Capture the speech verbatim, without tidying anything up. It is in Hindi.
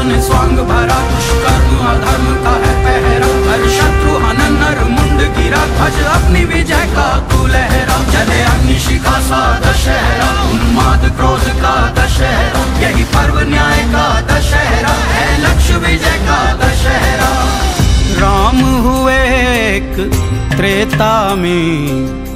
ने स्वांग भरा, दुष्कर्म अधर्म का है पहरा। हर शत्रु हनन नर मुंड गिरा, ध्वज अपनी विजय का तू लहरा। जले अग्निशिखा सा दशहरा, उन्माद क्रोध का दशहरा। यही पर्व न्याय का दशहरा है, लक्ष्य विजय का दशहरा। राम हुए एक त्रेता में,